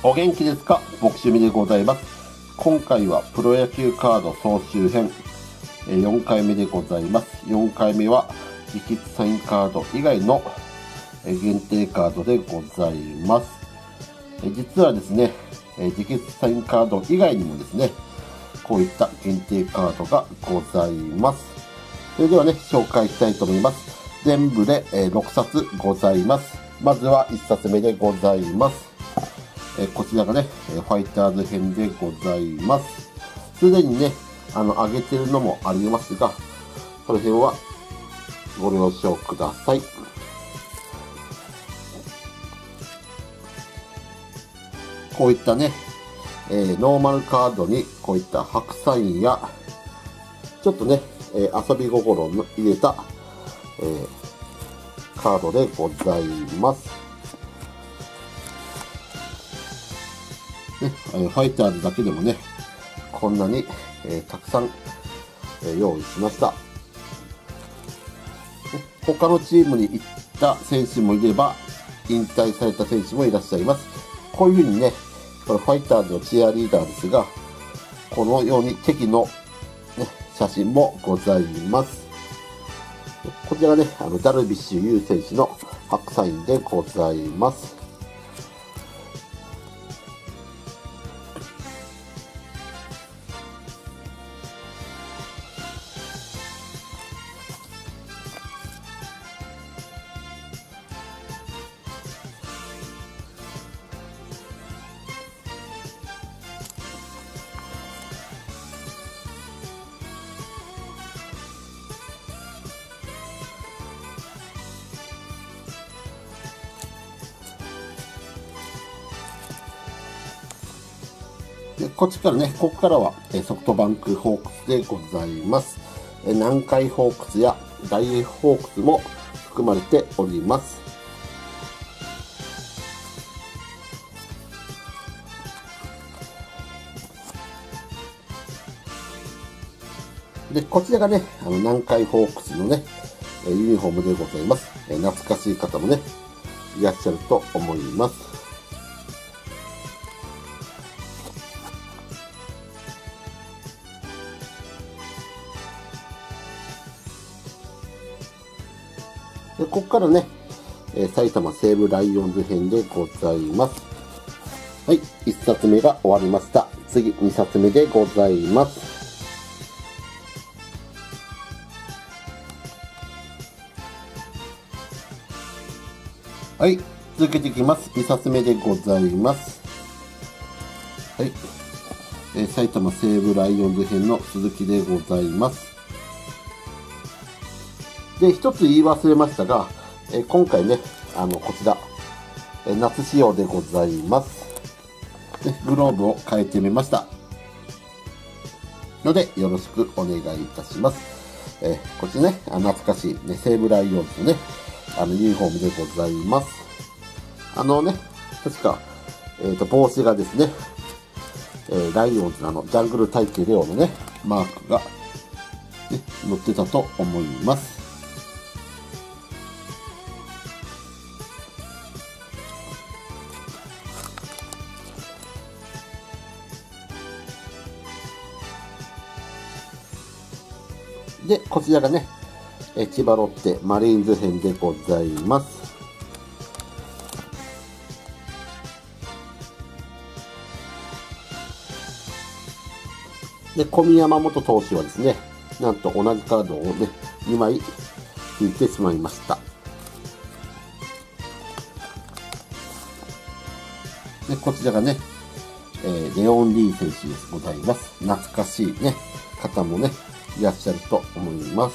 お元気ですか？ボクシミでございます。今回はプロ野球カード総集編4回目でございます。4回目は直筆サインカード以外の限定カードでございます。実はですね、直筆サインカード以外にもですね、こういった限定カードがございます。それではね、紹介したいと思います。全部で6冊ございます。まずは1冊目でございます。こちらがね、ファイターズ編でございます。すでにね、上げてるのもありますが、その辺はご了承ください。こういったね、ノーマルカードにこういった白サインや、ちょっとね、遊び心を入れた、カードでございます。ファイターズだけでもね、こんなに、たくさん、用意しました。他のチームに行った選手もいれば、引退された選手もいらっしゃいます。こういうふうにね、これファイターズのチアリーダーですが、このように敵の、ね、写真もございます。こちらがね、ダルビッシュ有選手の白サインでございます。でこっちからね、ここからはソフトバンクホークスでございます。南海ホークスや大英ホークスも含まれております。で、こちらがね、南海ホークスのね、ユニフォームでございます。懐かしい方もね、いらっしゃると思います。で、ここからね、埼玉西武ライオンズ編でございます。はい、1冊目が終わりました。次、2冊目でございます。はい、続けていきます。2冊目でございます。はい、埼玉西武ライオンズ編の続きでございます。で、一つ言い忘れましたが、今回ね、こちら、夏仕様でございます。グローブを変えてみました。ので、よろしくお願いいたします。こっちね、懐かしい、ね、西武ライオンズのね、ユニフォームでございます。確か、帽子がですね、ライオンズのジャングル大輝レオのね、マークが、ね、載ってたと思います。で、こちらがね、千葉ロッテマリーンズ編でございます。で、小宮山本投手はですね、なんと同じカードをね、2枚引いてしまいました。で、こちらがね、レオン・リー選手でございます。懐かしいね、方もね、いらっしゃると思います。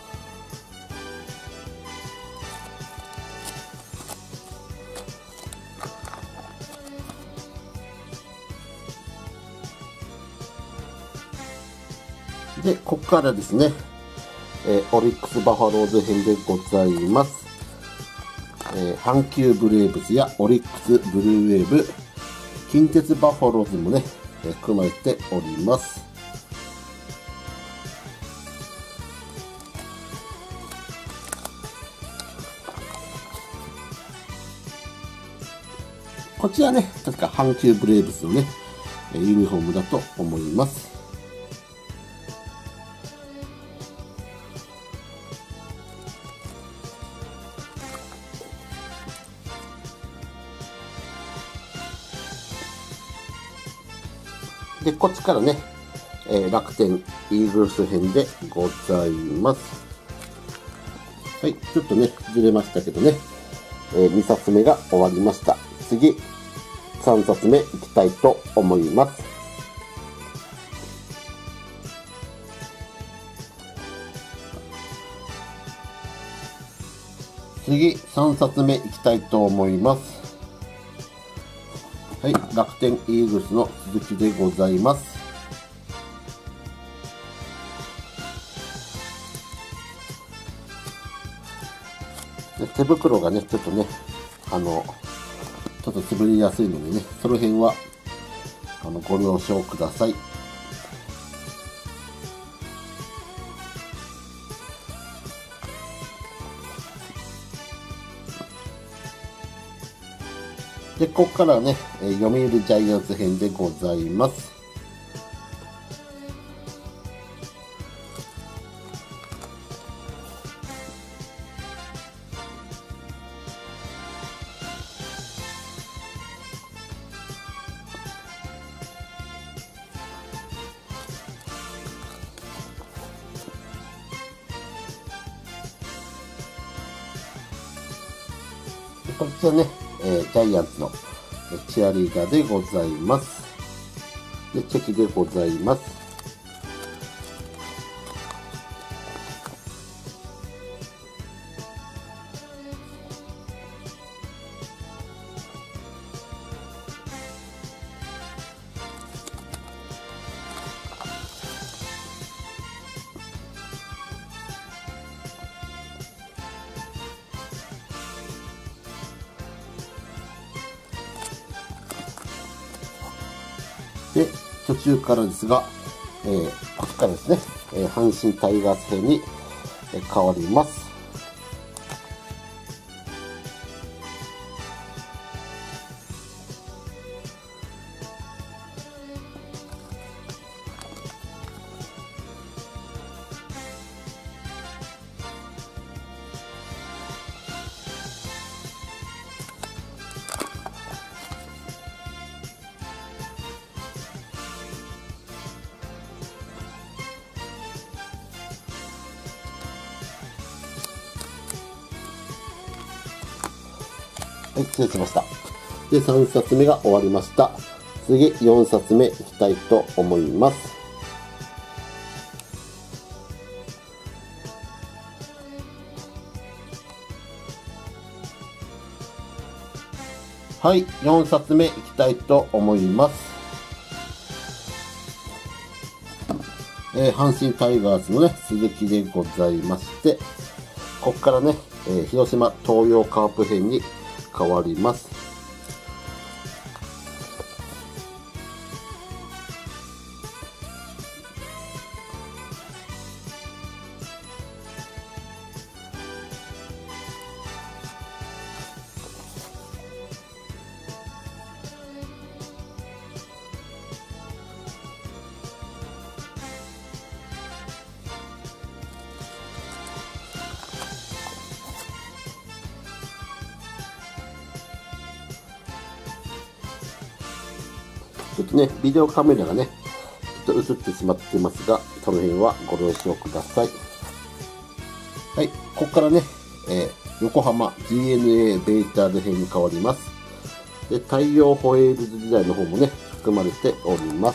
で、ここからですね、オリックス・バファローズ編でございます。阪急ブレーブスやオリックス・ブルーウェーブ、近鉄バファローズもね、組まれております。 こちらね、確か阪急ブレーブスのね、ユニフォームだと思います。で、こっちからね、楽天イーグルス編でございます。はい、ちょっとね、ずれましたけどね、2冊目が終わりました。次、3冊目いきたいと思います。次、3冊目いきたいと思います。はい、楽天イーグルスの続きでございます。で手袋がね、ちょっとね、ちょっと滑りやすいのでね、その辺は、ご了承ください。で、ここからはね、読売ジャイアンツ編でございます。でこちらね、ジャイアンツのチアリーダーでございます。で、チェキでございます。で、途中からですが、こっちからですね、阪神タイガース編に変わります。はい、失礼しました。で、3冊目が終わりました。次、4冊目いきたいと思います。はい、4冊目いきたいと思います。阪神タイガースのね、続きでございまして、ここからね、広島東洋カープ編に変わります。ちょっとね、ビデオカメラがね、ちょっと映ってしまってますが、その辺はご了承ください。はい、ここからね、横浜 DNA ベイターズ編に変わります。で、太陽ホエールズ時代の方もね、含まれております。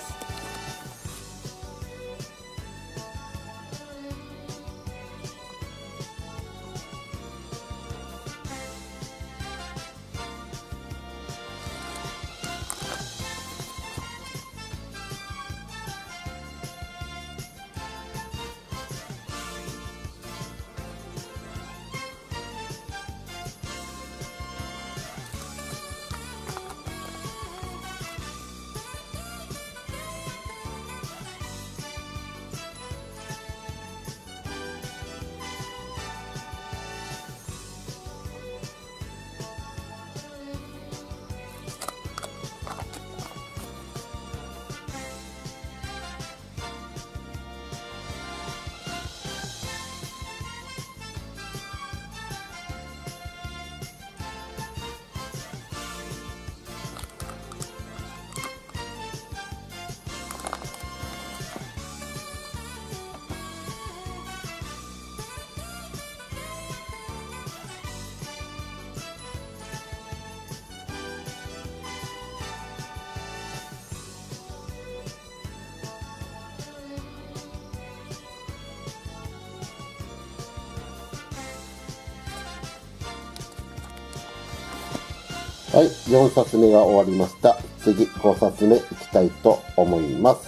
はい、4冊目が終わりました。次、5冊目いきたいと思います。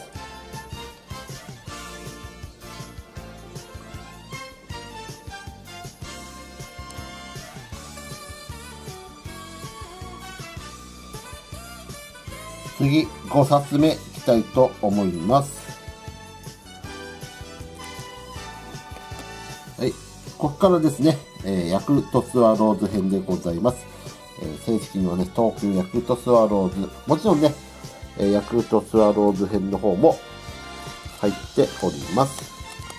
次、5冊目いきたいと思います。はい、ここからですね、ヤクルトスワローズ編でございます。正式にはね、東急ヤクルトスワローズ、もちろんね、ヤクルトスワローズ編の方も入っております。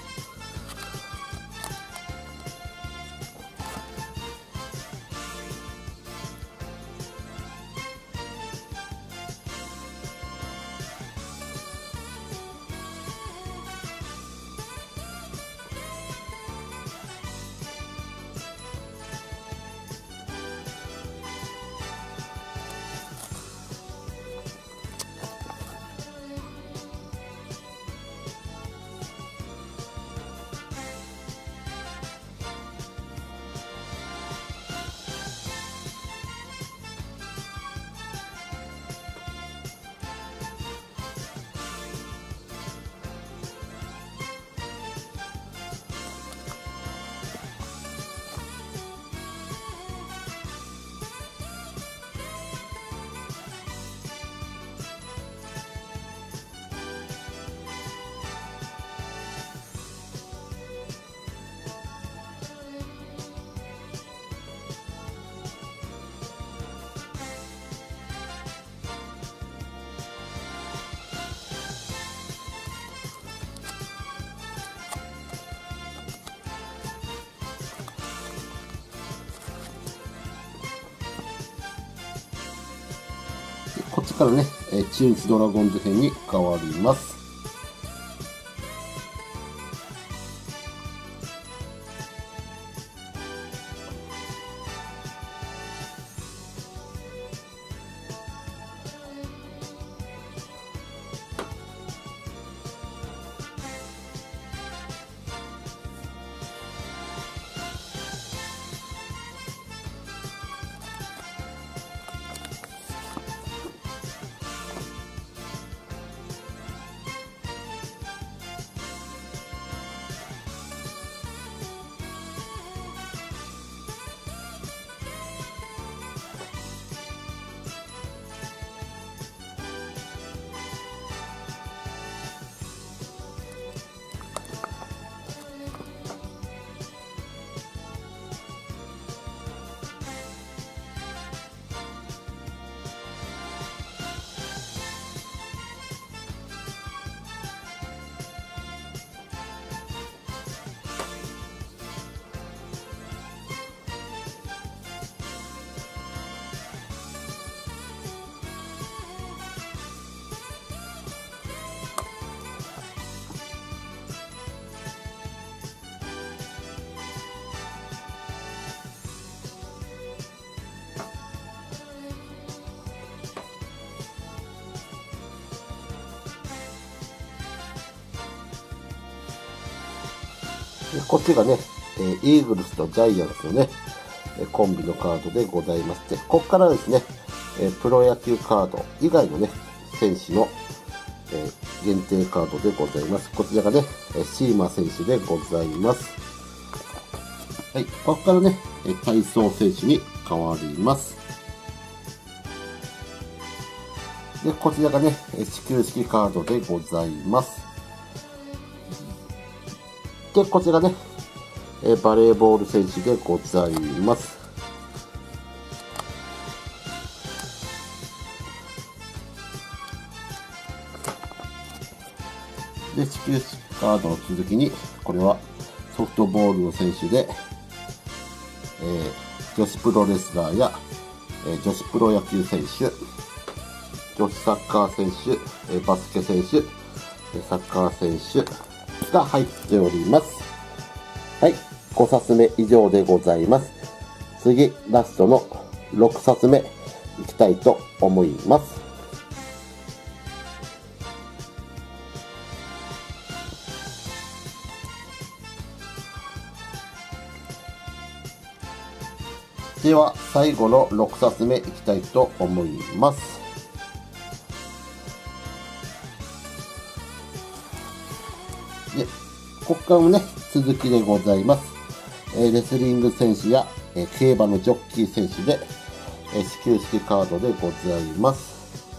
こっちからね、中日ドラゴンズ編に変わります。でこっちがね、イーグルスとジャイアンツのね、コンビのカードでございまして、ここからですね、プロ野球カード以外のね、選手の、限定カードでございます。こちらがね、シーマ選手でございます。はい、ここからね、体操選手に変わります。で、こちらがね、始球式カードでございます。で、こちらね、バレーボール選手でございます。で、始球式カードの続きに、これはソフトボールの選手で、女子プロレスラーや、女子プロ野球選手、女子サッカー選手、バスケ選手、サッカー選手が入っております。はい、5冊目以上でございます。次、ラストの6冊目いきたいと思います。で、 では最後の6冊目いきたいと思います。で、ここからもね、続きでございます。レスリング選手や競馬のジョッキー選手で始球式カードでございます。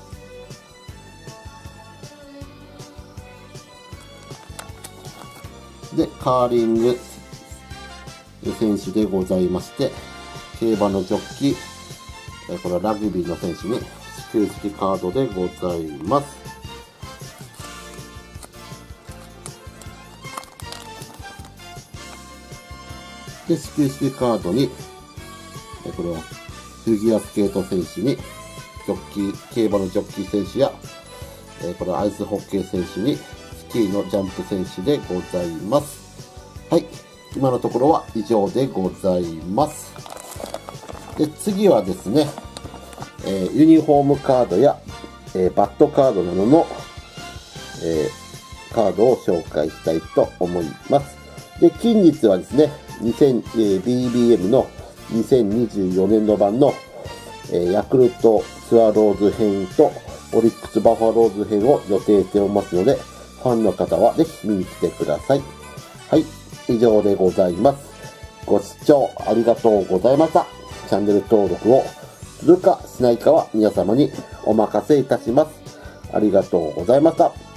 で、カーリング選手でございまして、競馬のジョッキー、これはラグビーの選手に始球式カードでございます。で、始球式カードに、これはフィギュアスケート選手に、競馬のジョッキー選手や、これはアイスホッケー選手に、スキーのジャンプ選手でございます。はい。今のところは以上でございます。で、次はですね、ユニフォームカードや、バットカードなどの、カードを紹介したいと思います。で、近日はですね、BBM の2024年度版の、ヤクルトスワローズ編とオリックスバファローズ編を予定しておりますので、ファンの方はぜひ見に来てください。はい、以上でございます。ご視聴ありがとうございました。チャンネル登録をするかしないかは皆様にお任せいたします。ありがとうございました。